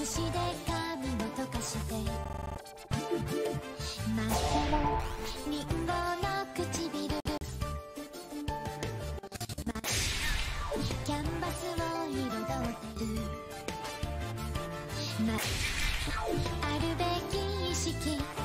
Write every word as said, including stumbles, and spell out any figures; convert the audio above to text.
寿司で髪を溶かして真っ赤リンゴの唇キャンバスを彩ってる、まあるべき意識